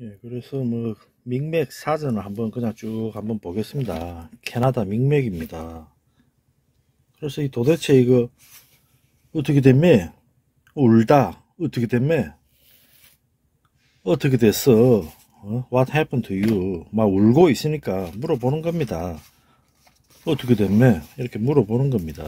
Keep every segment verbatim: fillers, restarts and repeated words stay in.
예, 그래서 뭐 믹맥 사전을 한번 그냥 쭉 한번 보겠습니다. 캐나다 믹맥입니다. 그래서 이 도대체 이거 어떻게 됐매? 울다 어떻게 됐매? 어떻게 됐어? 어? What happened to you? 막 울고 있으니까 물어보는 겁니다. 어떻게 됐매? 이렇게 물어보는 겁니다.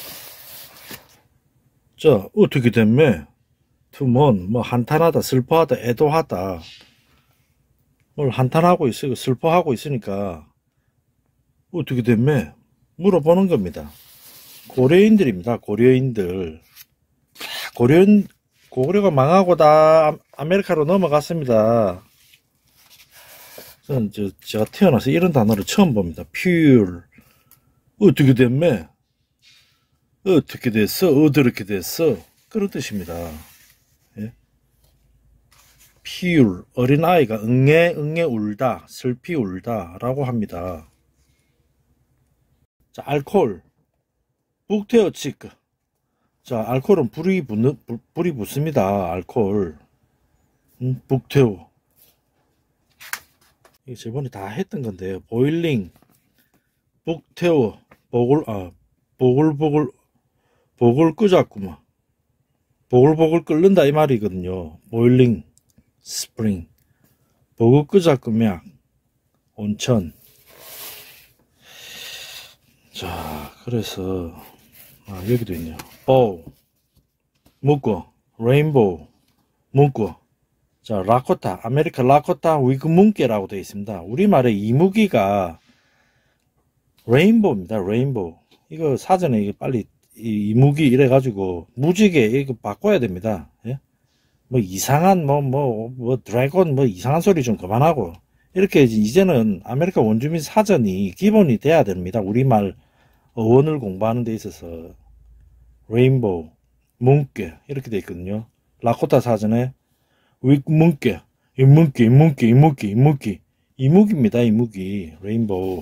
자, 어떻게 됐매? 투먼 뭐 한탄하다, 슬퍼하다, 애도하다. 뭘 한탄하고 있어, 슬퍼하고 있으니까 어떻게 됐매? 물어보는 겁니다. 고려인들입니다. 고려인들. 고려인, 고려가 망하고 다 아메리카로 넘어갔습니다. 저는 저, 제가 태어나서 이런 단어를 처음 봅니다. pure. 어떻게 됐매? 어떻게 됐어? 어떻게 됐어? 그런 뜻입니다. 예? pure. 어린아이가 응애, 응애 울다, 슬피 울다 라고 합니다. 자, 알코올. 북테어치크. 자, 알코올은 불이 붙는, 불, 불이 붙습니다. 알코올. 음, 북테오. 이게 저번에 다 했던 건데요. 보일링. 북테오. 보글, 아, 보글보글, 보글 끄자꾸만. 보글보글 끓는다 이 말이거든요. 보일링. 스프링. 보글 끄자꾸면 온천. 자, 그래서 아, 여기도 있네요. 보우, 묶어, 레인보우, 묶어. 자, 라코타, 아메리카 라코타 위그 문께라고 되어 있습니다. 우리말의 이무기가 레인보우입니다. 레인보우. 이거 사전에 이거 빨리 이, 이무기 이래가지고 무지개 이거 바꿔야 됩니다. 예? 뭐 이상한 뭐 뭐 뭐 드래곤 뭐 이상한 소리 좀 그만하고 이렇게 이제는 아메리카 원주민 사전이 기본이 돼야 됩니다. 우리말 어원을 공부하는 데 있어서 레인보우, 문께 이렇게 돼 있거든요. 라코타 사전에 위 문께, 이문께, 이문께, 이문께, 이문께, 이무기입니다. 이무기, 레인보우.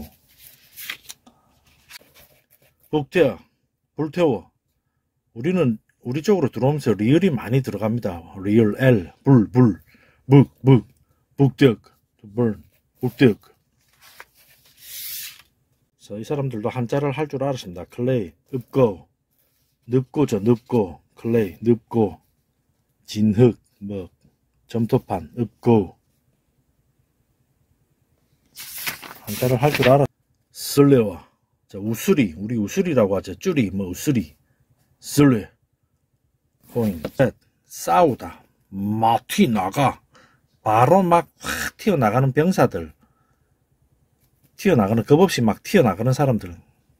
북태어, 불태워. 우리는 우리 쪽으로 들어오면서 리을이 많이 들어갑니다. 리을, L, 불, 불, 북, 북, 북덕, burn, 북덕. 자, 이 사람들도 한자를 할 줄 알았습니다. 클레이, 읍고, 늪고죠, 늪고, 클레이, 늪고, 진흙, 뭐, 점토판, 읍고. 한자를 할 줄 알았. 슬레와, 자, 우수리, 우리 우수리라고 하죠. 쭈리, 뭐, 우수리, 슬레, 포인, 싸우다, 막 튀어나가, 바로 막 확 튀어나가는 병사들. 튀어나가는, 겁없이 막 튀어나가는 사람들.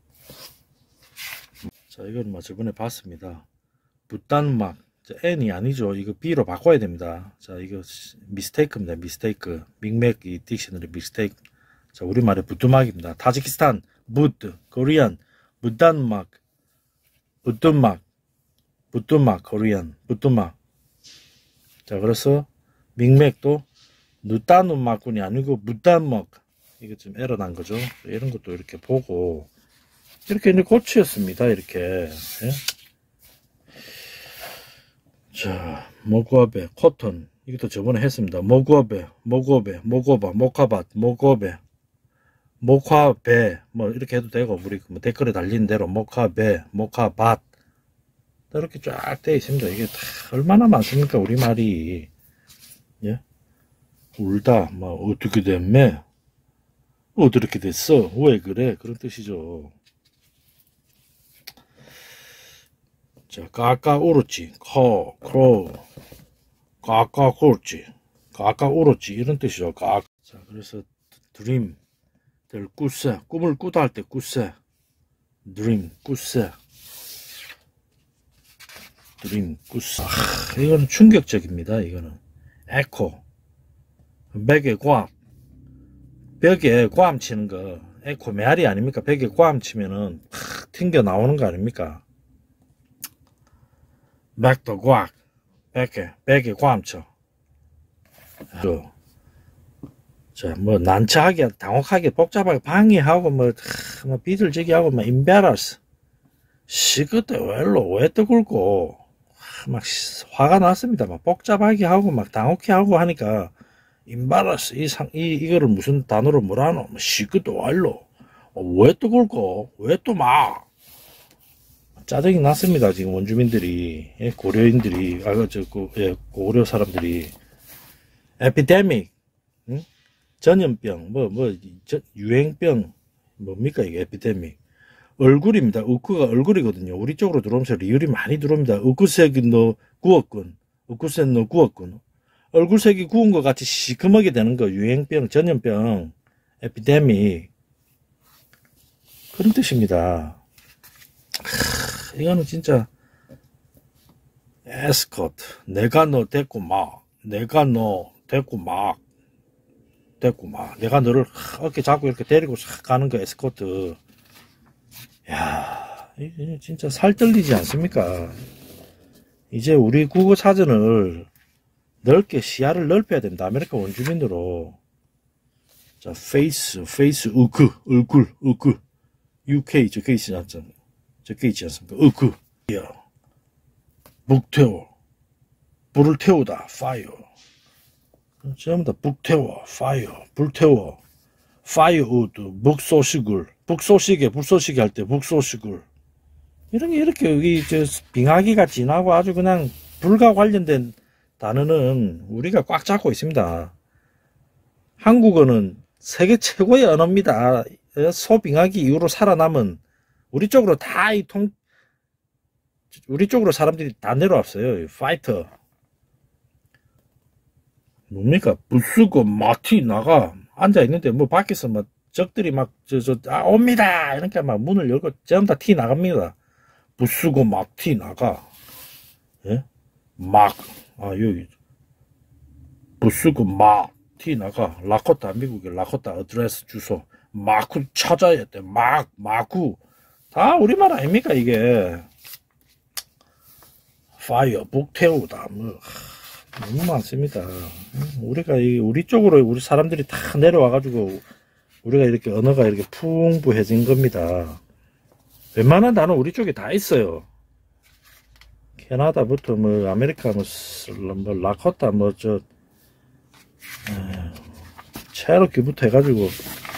자, 이건 뭐 저번에 봤습니다. 붓단막. N이 아니죠. 이거 B로 바꿔야 됩니다. 자, 이거 미스테이크입니다. 미스테이크. 믹맥 이 딕셔너리 미스테이크. 자, 우리말의 부뚜막입니다. 타지키스탄, 부트, 코리안, 붓단막, 부뚜막, 부뚜막, 코리안, 부뚜막. 자, 그래서 믹맥도 누따누막군이 아니고 무단막. 이거 좀 에러 난 거죠. 이런 것도 이렇게 보고 이렇게 이제 고치였습니다. 이렇게. 예? 자, 모구아베, 코튼. 이것도 저번에 했습니다. 모구아베, 모구아베, 모고바, 모카밭, 모고베, 모카베. 뭐 이렇게 해도 되고 우리 뭐 댓글에 달린 대로 모카베, 모카밭. 이렇게 쫙 되어 있습니다. 이게 다 얼마나 많습니까? 우리말이. 예? 울다, 뭐 어떻게 됐매? 어떻게 됐어? 왜 그래? 그런 뜻이죠. 자, 까까 울었지, 커, 크로, 까까 울었지, 까까 울었지 이런 뜻이죠. 까. 자, 그래서 드림, 될 꾸세, 꿈을 꾸다 할 때 꾸세, 드림, 꾸세, 드림, 꾸세. 아, 이거는 충격적입니다. 이거는 에코, 벽에 꽉, 벽에 꽉 치는 거, 에코 메아리 아닙니까? 벽에 꽉 치면은 팍 튕겨 나오는 거 아닙니까? 백도 꽉, 벽에, 벽에 꽉 쳐. 자, 뭐, 난처하게, 당혹하게, 복잡하게, 방해하고, 뭐, 뭐 비둘지기하고, 뭐, 임베라스. 시그때 왜로, 왜 떠굴고, 막, 화가 났습니다. 막, 복잡하게 하고, 막, 당혹해 하고 하니까, 임바라스 이 상 이 이거를 무슨 단어로 뭐라노? 뭐 시끄도 완로. 어, 왜 또 굴고? 왜 또 막? 짜증이 났습니다. 지금 원주민들이, 예, 고려인들이, 아, 그, 저, 그, 예, 고려 사람들이, 에피데믹, 응? 전염병, 뭐, 뭐, 저, 유행병, 뭡니까, 이게, 에피데믹. 얼굴입니다. 우크가 얼굴이거든요. 우리 쪽으로 들어오면서 리을이 많이 들어옵니다. 우크색이 너 구웠군. 우크색 너 구웠군. 얼굴색이 구운 것 같이 시커멓게 되는 거, 유행병, 전염병, 에피데믹. 그런 뜻입니다. 하, 이거는 진짜, 에스코트. 내가 너 데리고 막, 내가 너 데리고 막, 데리고 막, 내가 너를 어깨 잡고 이렇게 데리고 싹 가는 거, 에스코트. 야, 이게 진짜 살 떨리지 않습니까? 이제 우리 국어 사전을 넓게 시야를 넓혀야 됩니다. 아메리카 원주민으로. 자, 페이스, 페이스, 으크, 얼굴, 으크. 유케이 적혀 있지 않습니까? 적혀 있지 않습니까? 으크. 북태워. 불을 태우다. 파이어. 전부 다 북태워. 파이어. 불태워. 파이어우드. 북소식을. 북소식에 불소식이 할 때 북소식을. 이런 게 이렇게 여기 저 빙하기가 진하고 아주 그냥 불과 관련된 단어는 우리가 꽉 잡고 있습니다. 한국어는 세계 최고의 언어입니다. 소빙하기 이후로 살아남은 우리 쪽으로 다 이 통 우리 쪽으로 사람들이 다 내려왔어요. 파이터 뭡니까? 부수고 마티 나가 앉아 있는데 뭐 밖에서 막 적들이 막 저 저 아 옵니다 이렇게 막 문을 열고 전부 다 티 나갑니다. 부수고 마티 나가 예? 막 아 여기 부수고 마티 나가 라코타 미국의 라코타 어드레스 주소 마쿠 찾아야 돼. 막, 마쿠. 다 우리말 아닙니까, 이게. 파이어, 북태우다. 뭐, 너무 많습니다. 우리가, 이, 우리 쪽으로 우리 사람들이 다 내려와가지고, 우리가 이렇게 언어가 이렇게 풍부해진 겁니다. 웬만한 단어 우리 쪽에 다 있어요. 캐나다부터 뭐, 아메리카, 뭐, 뭐 라코타, 뭐, 저, 체로키부터 해가지고,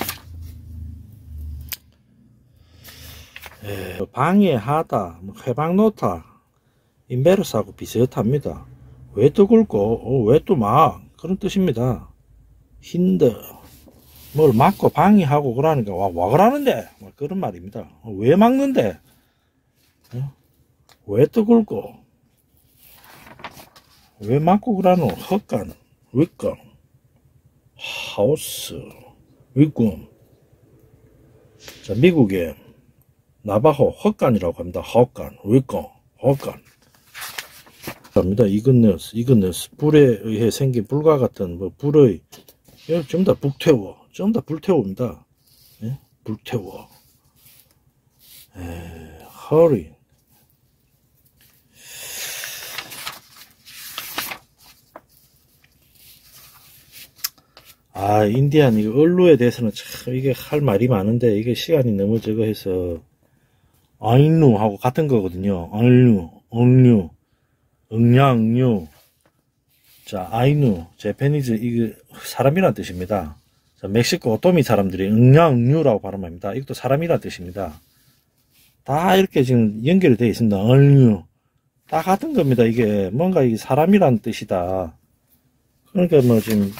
예, 방해하다, 뭐 해방놓다, 인베르스하고 비슷합니다. 왜 또 굵고, 어, 왜 또 막, 그런 뜻입니다. 힌드, 뭘 막고 방해하고 그러니까, 와, 와 그러는데? 뭐 그런 말입니다. 어, 왜 막는데? 어? 왜 또 굵고? 왜 막고 그러노? 헛간, 윗강, 하우스, 윗꿈. 자, 미국에, 나바호 헛간이라고 합니다. 헛간, 윗간, 헛간. 합니다. 이그네스, 이그네스, 불에 의해 생긴 불과 같은 뭐 불의 전부 다 북태워, 전부 다 불태웁니다. 예? 불태워. 에, 허리. 아, 인디안 이거 언루에 대해서는 참 이게 할 말이 많은데 이게 시간이 너무 적어 해서. 아인루하고 같은 거거든요. 아인루, 응류, 응냐, 응류. 자, 아이누, 제페니즈, 이거 사람이란 뜻입니다. 자, 멕시코 오토미 사람들이 응냐, 응류라고 발음합니다. 이것도 사람이란 뜻입니다. 다 이렇게 지금 연결이 되어 있습니다. 응류. 다 같은 겁니다. 이게 뭔가 이게 사람이란 뜻이다. 그러니까 뭐 지금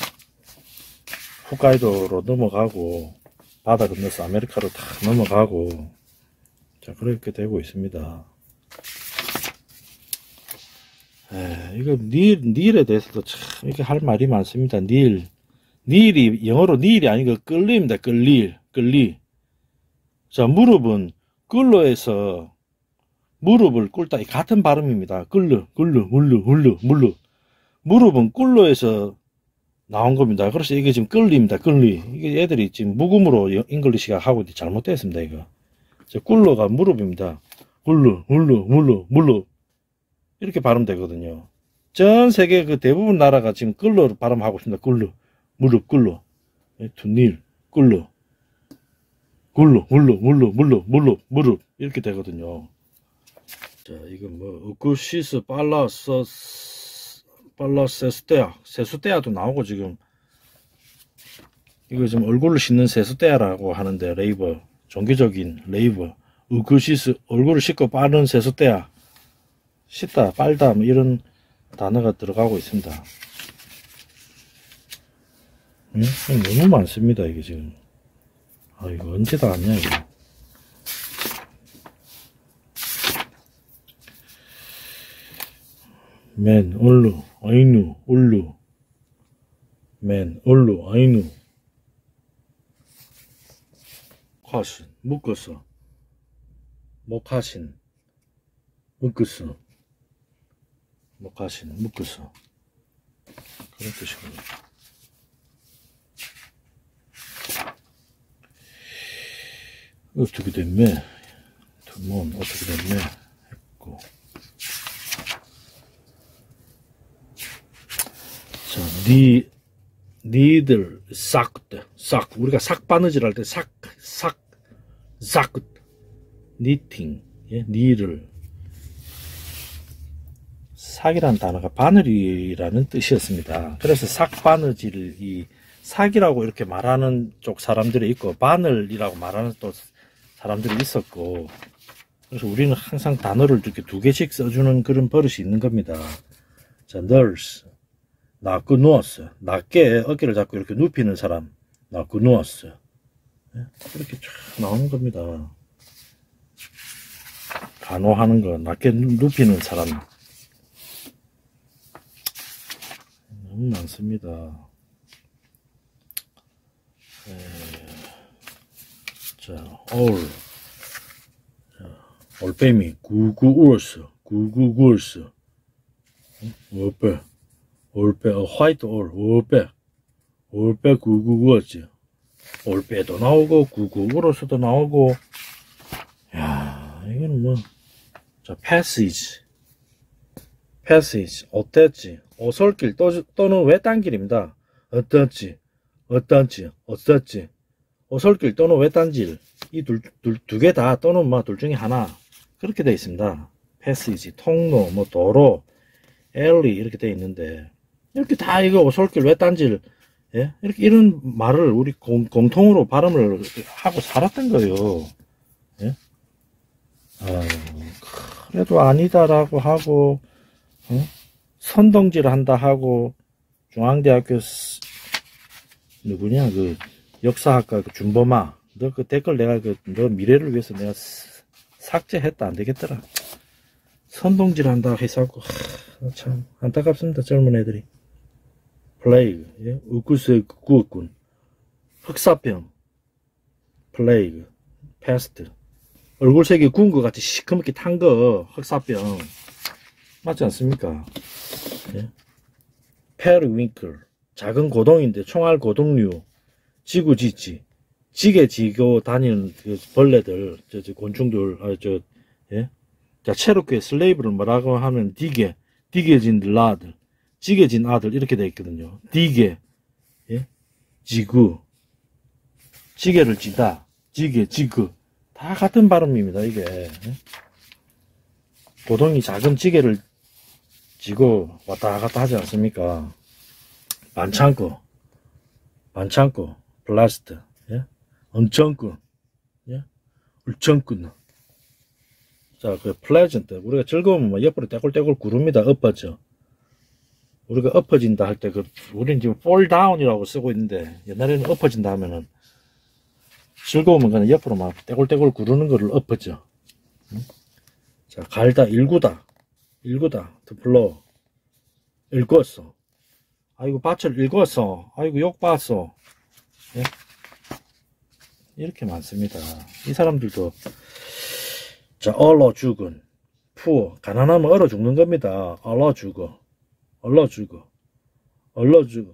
홋카이도로 넘어가고 바다 건너서 아메리카로 다 넘어가고 자, 그렇게 되고 있습니다. 에, 이거, 닐, 닐에 대해서도 참, 이렇게 할 말이 많습니다. 닐. 닐이, 영어로 닐이 아니고 끌리입니다. 끌리, 끌리. 자, 무릎은, 끌로에서, 무릎을 꿇다, 같은 발음입니다. 끌르, 끌르, 물르, 물르, 물르. 무릎은 꿀로에서 나온 겁니다. 그래서 이게 지금 끌리입니다. 끌리. 이게 애들이 지금 묵음으로 잉글리시가 하고 잘못됐습니다. 이거. 꿀로가 무릎입니다. 꿀루, 물루, 물루, 물루. 이렇게 발음되거든요. 전 세계 그 대부분 나라가 지금 끌로 발음하고 있습니다. 끌루, 무릎, 끌루. 투닐, 끌루. 꿀루, 물루, 물루, 물루, 물루, 무릎. 이렇게 되거든요. 자, 이건 뭐, 우쿠시스, 팔라서, 팔라세스테아. 세수테아도 나오고 지금, 이거 지금 얼굴을 씻는 세숫대야라고 하는데, 레이버. 종교적인 레이버. 으그시스, 얼굴을 씻고 빠른 세숫대야. 씻다, 빨다, 뭐 이런 단어가 들어가고 있습니다. 응? 너무 많습니다, 이게 지금. 아, 이거 언제 다 왔냐, 이거. 맨, 얼루, 아이누, 올루. 맨, 얼루, 아이누. 화신, 묶었어. 목하신, 묶었어. 목하신, 묶었어. 그런 뜻이군요. 어떻게 됐네? 뭐 어떻게 됐네? 했고. 자, 니, 니들, 싹, 싹. 우리가 싹 바느질 할 때 싹, 싹, 싹. 니팅, 예, 니를. 삭이라는 단어가 바늘이라는 뜻이었습니다. 그래서 삭바느질이 삭이라고 이렇게 말하는 쪽 사람들이 있고, 바늘이라고 말하는 또 사람들이 있었고, 그래서 우리는 항상 단어를 이렇게 두 개씩 써주는 그런 버릇이 있는 겁니다. 자, nurse. 낫고 누웠어. 낮게 어깨를 잡고 이렇게 눕히는 사람. 낫고 누웠어. 이렇게 쫙 나오는 겁니다. 간호하는 거, 낮게 눕히는 사람. 너무 많습니다. 에... 자, 올. 자, 올빼미, 구구울스, 구구울스. 올빼, 올빼, 어, 화이트 올, 올빼, 올빼 구구울스. 올빼도 나오고, 구구울스도 나오고. 야, 이거는 뭐. 자, passage. passage. 어땠지? 오솔길 또, 또는 외딴길입니다. 어떻지? 어떤지? 어떻지? 오솔길 또는 외딴길. 이 둘, 둘, 두 개 다 또는 뭐 둘 중에 하나. 그렇게 되어 있습니다. 패시지, 통로, 뭐 도로, 엘리 이렇게 되어 있는데, 이렇게 다 이거 오솔길 외딴길, 예? 이렇게 이런 말을 우리 공, 공통으로 발음을 하고 살았던 거예요. 예? 아유, 그래도 아니다라고 하고, 어? 선동질 한다 하고, 중앙대학교 누구냐 그 역사학과 그 준범아, 너 그 댓글 내가 그 너 미래를 위해서 내가 삭제했다. 안 되겠더라. 선동질 한다 해서 하, 참 안타깝습니다. 젊은 애들이. 플레이그, 예? 우쿠스의 구웠군. 흑사병, 플레이그, 패스트. 얼굴색이 구운 것 같이 시커멓게 탄 거, 흑사병. 맞지 않습니까? 예? 페르윙클. 작은 고동인데 총알 고동류. 지구지지. 지게 지고 다니는 그 벌레들, 저, 저 곤충들, 아, 저, 예? 자, 체로케 슬레이브를 뭐라고 하면 디게, 디게진 라들, 지게진 아들, 이렇게 되어 있거든요. 디게, 예? 지구, 지게를 지다, 지게, 지구. 다 같은 발음입니다, 이게. 예? 고동이 작은 지게를 지고 왔다 갔다 하지 않습니까? 반창고, 반창고, 블라스트, 예? 엄청꾼, 예? 울청꾼. 자, 그 플레전트. 우리가 즐거우면 뭐 옆으로 떼굴떼굴 구릅니다. 엎어져. 우리가 엎어진다 할 때, 그, 우리는 지금 fall down이라고 쓰고 있는데, 옛날에는 엎어진다 하면은, 즐거우면 그냥 옆으로 막 떼굴떼굴 구르는 거를 엎어져. 응? 자, 갈다, 일구다. 일구다. 드플로. 읽었어. 아이고, 밭을 읽었어. 아이고, 욕 봤어. 예? 이렇게 많습니다. 이 사람들도, 자, 얼어 죽은, 푸어, 가난하면 얼어 죽는 겁니다. 얼어 죽어, 얼어 죽어, 얼어 죽어,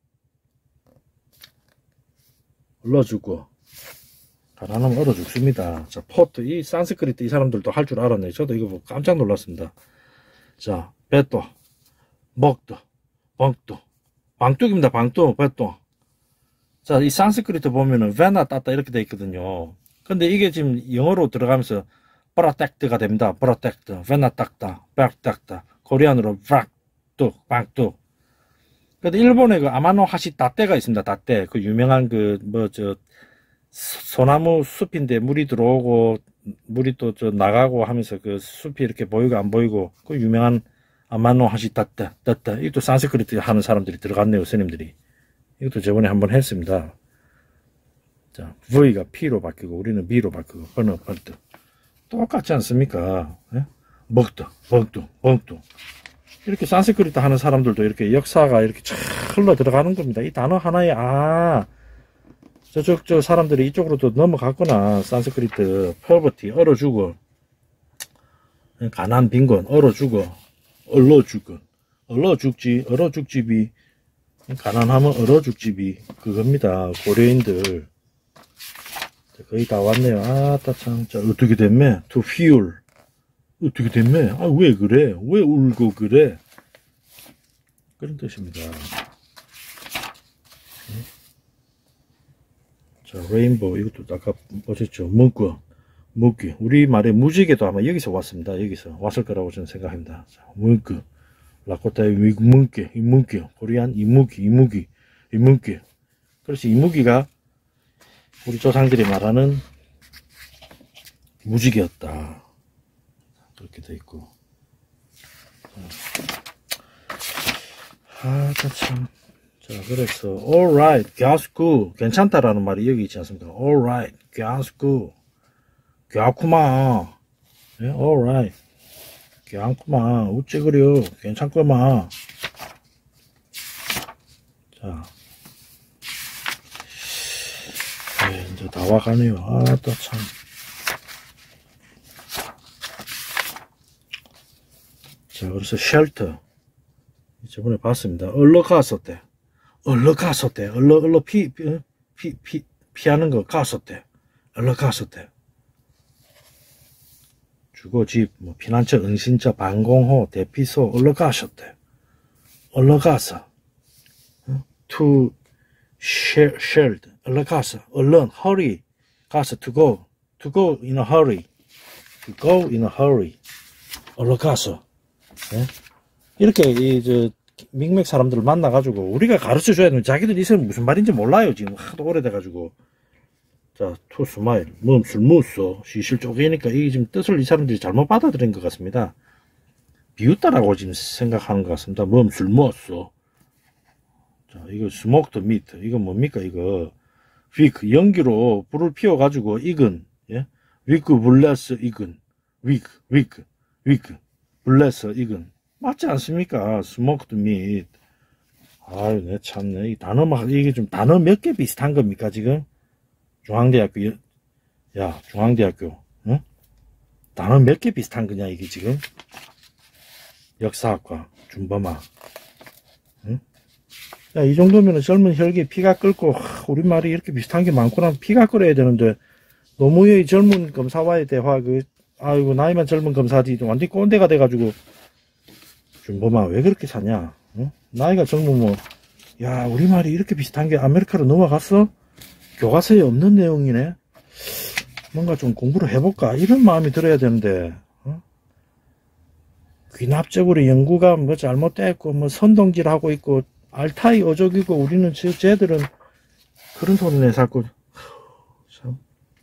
얼어 죽어. 가난하면 얼어 죽습니다. 자, 포트, 이 산스크리트 이 사람들도 할 줄 알았네. 저도 이거 보고 깜짝 놀랐습니다. 자, 배또, 먹도, 방또, 방뚝입니다. 방뚝, 배또. 자, 이 산스크리트 보면은 베나 따따 이렇게 돼 있거든요. 근데 이게 지금 영어로 들어가면서 프로텍트가 됩니다. 프로텍트, 베나 딱따, 백 딱따, 코리안으로 박 뚝, 방뚝. 근데 일본에 그 아마노 하시 다떼가 있습니다. 다떼. 그 유명한 그 뭐 저 소나무 숲인데 물이 들어오고 물이 또 저 나가고 하면서 그 숲이 이렇게 보이고 안 보이고 그 유명한 아마노 하시 다떼 다떼. 이것도 산스크리트 하는 사람들이 들어갔네요. 스님들이. 이것도 저번에 한번 했습니다. 자, V가 P로 바뀌고 우리는 B로 바뀌고 번호 번뜩 똑같지 않습니까? 예? 먹도 먹도 먹도 이렇게 산스크리트 하는 사람들도 이렇게 역사가 이렇게 쫙 흘러 들어가는 겁니다. 이 단어 하나에 아 저쪽 저 사람들이 이쪽으로도 넘어갔구나. 산스크리트 poverty 얼어 죽어, 가난 빈곤 얼어 죽어, 얼러 죽어, 얼러 죽지 얼어 죽지비, 가난하면 얼어 죽지비 그겁니다. 고려인들 거의 다 왔네요. 아따 참, 자 어떻게 됐매? to fuel 어떻게 됐매? 아 왜 그래? 왜 울고 그래? 그런 뜻입니다. 자, 레인보우 이것도 아까 보셨죠? 문구, 문구. 우리 말의 무지개도 아마 여기서 왔습니다. 여기서 왔을 거라고 저는 생각합니다. 자, 문구, 라코타의 문구, 이 문구, 코리안 이무기, 이무기, 이무기. 그래서 이무기가 우리 조상들이 말하는 무지개였다. 그렇게 돼 있고. 아, 참. 자, 그래서 alright, 괜찮고 괜찮다라는 말이 여기 있지 않습니까? alright, 괜찮고 괜찮구만. 예, alright, 괜찮구만. 어째 그려? 괜찮구만. 자, 네, 이제 다 와가네요. 아, 또 참. 자, 그래서 shelter. 저번에 봤습니다. 얼러 갔었대. 얼러 갔었대. 얼러, 얼러 피, 피, 피, 피, 피하는 거 갔었대. 얼러 갔었대. 주거, 집, 뭐, 피난처, 은신처, 방공호, 대피소, 얼러 가셨대. 얼러 가서. to share, shared. 얼러 가서. 얼른, hurry. 가서, to go. to go in a hurry. to go in a hurry. 얼러 가서. 네? 이렇게 이 저 믹맥 사람들을 만나가지고 우리가 가르쳐 줘야 되는 자기들 이슬은 무슨 말인지 몰라요. 지금 하도 오래돼가지고. 자, 투 스마일, 멈술 무쏘, 시실 쪼개니까 이게 지금 뜻을 이 사람들이 잘못 받아들인 것 같습니다. 비웃다라고 지금 생각하는 것 같습니다. 멈술 무쏘. 자, 이거 스모크드 미트, 이거 뭡니까 이거? 위크, 연기로 불을 피워가지고 익은, 예? 위크 블레스 익은, 위크, 위크, 위크, 블레스 익은. 맞지 않습니까? 스모크드 밋. 아유, 내 참네. 이 단어 막, 이게 좀 단어 몇 개 비슷한 겁니까, 지금? 중앙대학교, 야, 중앙대학교, 응? 단어 몇 개 비슷한 거냐, 이게 지금? 역사학과, 준범아. 응? 야, 이 정도면 젊은 혈기 피가 끓고, 하, 우리말이 이렇게 비슷한 게 많구나. 피가 끓어야 되는데, 노무현의 젊은 검사와의 대화, 그, 아이고, 나이만 젊은 검사지, 완전히 꼰대가 돼가지고, 준범아 왜 그렇게 사냐? 어? 나이가 젊으면 야 우리말이 이렇게 비슷한 게 아메리카로 넘어갔어? 교과서에 없는 내용이네. 뭔가 좀 공부를 해볼까 이런 마음이 들어야 되는데 어? 귀납적으로 연구가 뭐 잘못됐고 뭐 선동질하고 있고 알타이 어족이고 우리는 저 쟤들은 그런 소리네 자꾸. 참.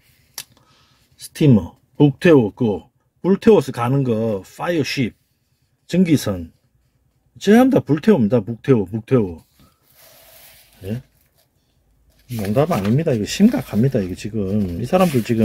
스티머 북태웠고 불태워서 가는 거 파이어쉽 전기선 전부 다 불태웁니다. 북태워 북태워. 예? 농담 아닙니다. 이거 심각합니다. 이거 지금 이 사람들 지금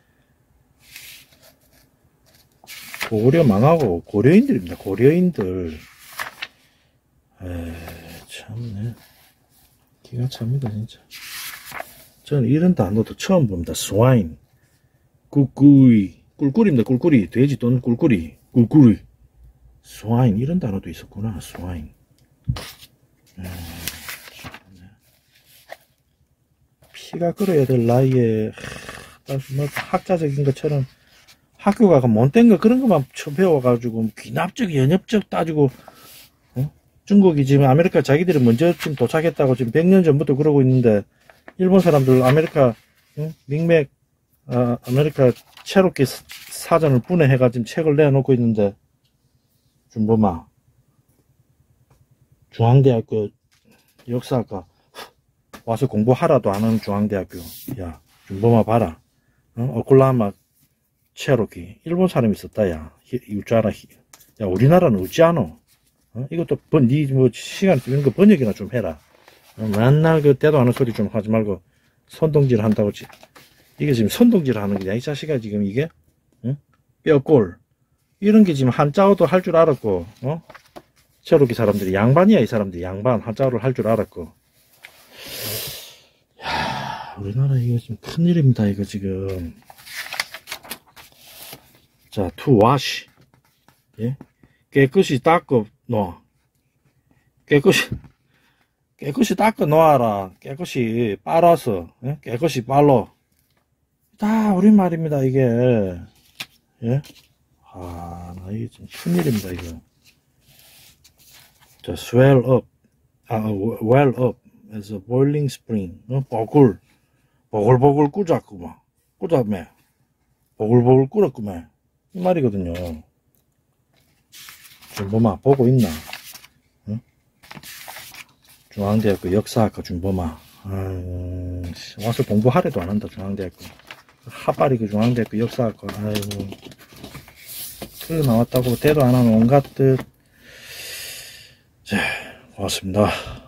고려 망하고 고려인들입니다. 고려인들. 에이, 참네. 기가 찹니다 진짜. 저는 이런 단어도 처음 봅니다. swine, 꿀꿀이, 꿀꿀입니다. 꿀꿀이, 돼지 또는 꿀꿀이, 꿀꿀이. swine 이런 단어도 있었구나. swine. 음, 피가 끓어야 될 나이에 하, 뭐 학자적인 것처럼 학교 가서 못된 거 그런 것만 처음 배워가지고 귀납적 연협적 따지고 어? 중국이 지금 아메리카 자기들이 먼저 지금 도착했다고 지금 백 년 전부터 그러고 있는데 일본 사람들 아메리카 응? 믹맥 아, 아메리카 체로키 사전을 분해해가 지금 책을 내놓고 있는데 준범아 중앙대학교 역사학과 와서 공부하라도 안 하는 중앙대학교. 야, 준범아 봐라. 어? 오클라호마 체로키. 일본 사람이 있었다, 야. 이럴 줄 알아. 야, 우리나라는 어찌 않어? 어? 이것도, 번, 니, 뭐, 시간, 이런 거 번역이나 좀 해라. 어? 맨날 그, 때도 안 하는 소리 좀 하지 말고, 선동질 한다고, 지. 이게 지금 선동질 하는 거냐, 이 자식아, 지금 이게? 응? 뼈골. 이런 게 지금 한자어도 할 줄 알았고, 어? 체로키 사람들이 양반이야, 이 사람들이. 양반. 한자어를 할 줄 알았고. 야, 우리나라 이거 지금 큰일입니다, 이거 지금. 자, to wash. 예? 깨끗이 닦아 놓아. 깨끗이, 깨끗이 닦아 놓아라. 깨끗이 빨아서, 예? 깨끗이 빨로. 다 우리말입니다, 이게. 예? 아, 나 이게 좀 큰일입니다, 이거. 자, swell up. 아, well up. as a boiling spring. 어? 보글. 보글보글 꾸자꾸만. 꾸자매. 보글보글 끓었구만. 이 말이거든요. 준범아, 보고 있나? 응? 중앙대학교 역사학과 준범아. 아유, 와서 공부하래도 안 한다, 중앙대학교. 하빨이 그 중앙대학교 역사학과. 아이고. 그 나왔다고 대도 안 하는 온갖 뜻. 자, 고맙습니다.